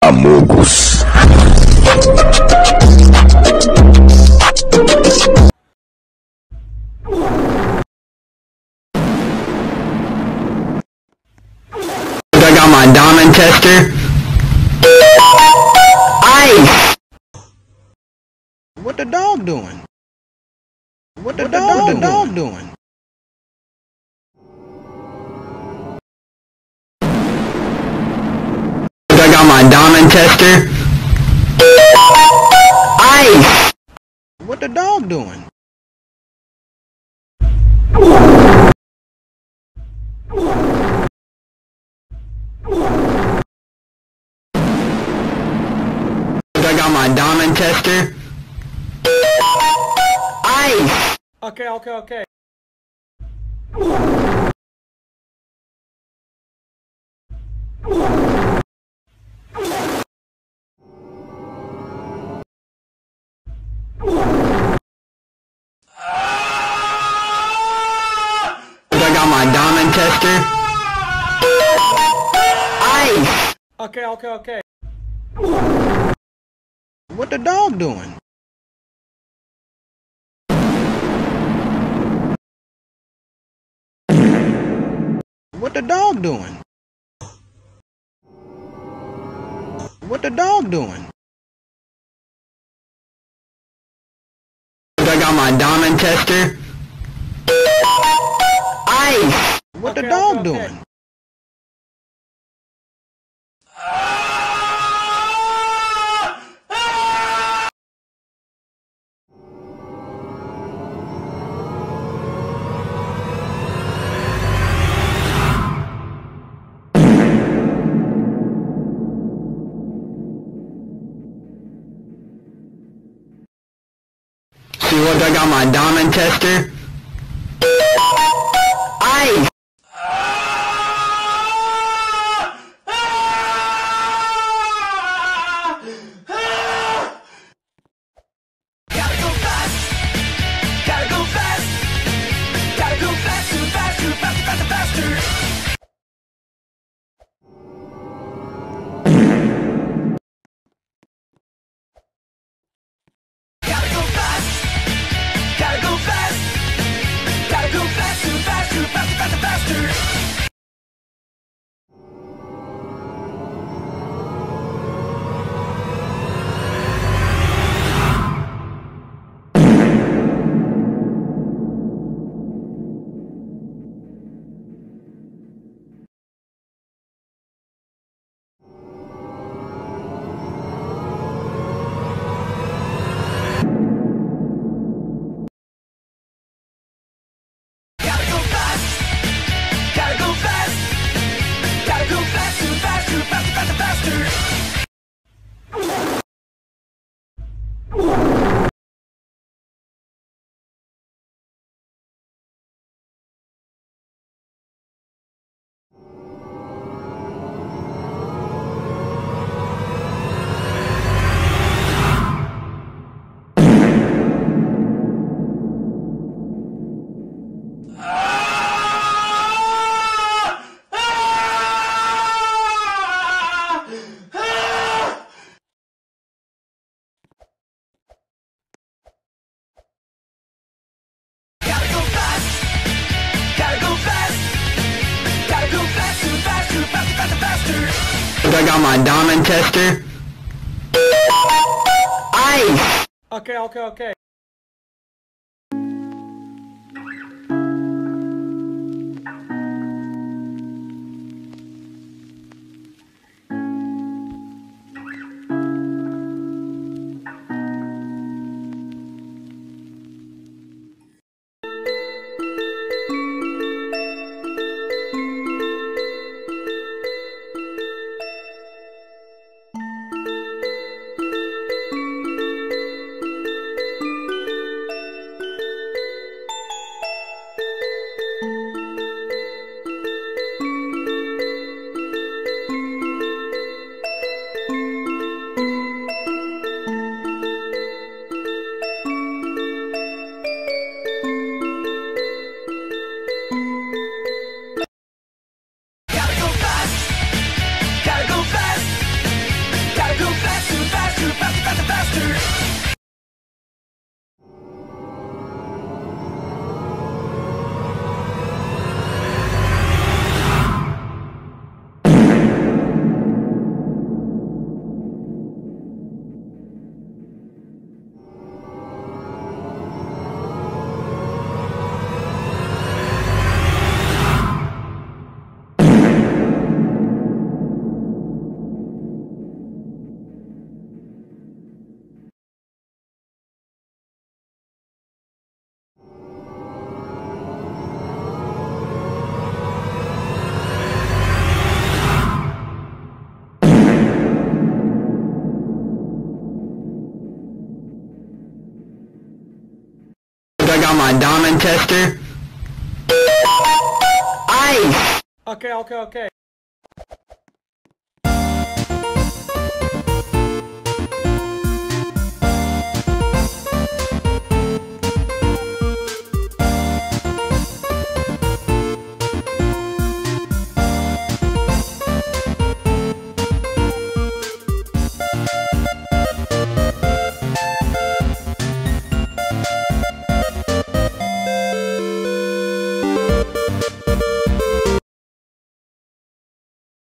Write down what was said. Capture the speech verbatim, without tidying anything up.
Amogus. I got my diamond tester. Ice! What the dog doing? What the, what dog, the dog doing? I got my diamond tester. Ice! What the dog doing? I got my diamond tester. Ice! Okay, okay, okay. I got my diamond tester. Ice! Okay, okay, okay. What the dog doing? What the dog doing? What the dog doing? I got my diamond tester. Ice! What okay, the dog okay, okay. doing? See what I got my diamond tester? Ice! Gotta go fast, gotta go fast, gotta go faster, faster, faster, faster, faster. I got my diamond tester. Ice! Okay, okay, okay. my diamond tester. Ice. Okay, okay, okay.